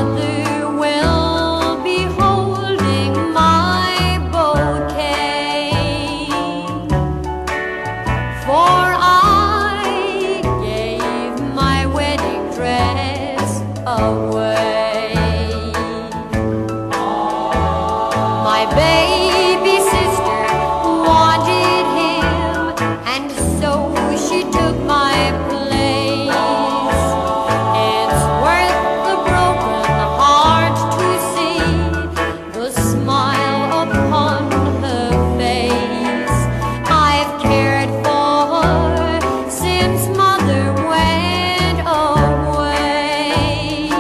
mother will be holding my bouquet, for I gave my wedding dress away. My baby sister wanted him, and so she took my place. It's worth the broken heart to see the smile upon her face. I've cared for her since mother went away.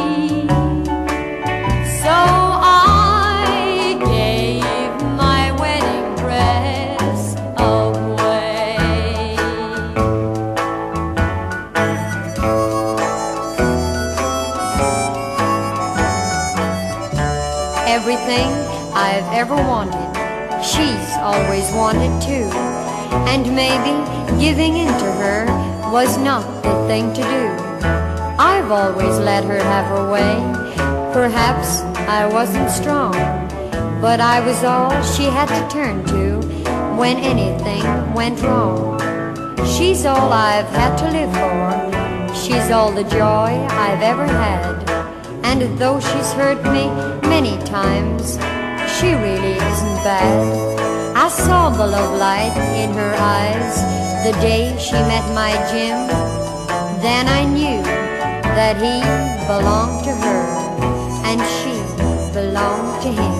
So I gave my wedding dress away. Everything I've ever wanted, she's always wanted too. And maybe giving in to her was not the thing to do. I've always let her have her way. Perhaps I wasn't strong, but I was all she had to turn to when anything went wrong. She's all I've had to live for. She's all the joy I've ever had. And though she's hurt me many times, she really isn't bad. I saw the love light in her eyes the day she met my Jim. Then I knew that he belonged to her and she belonged to him.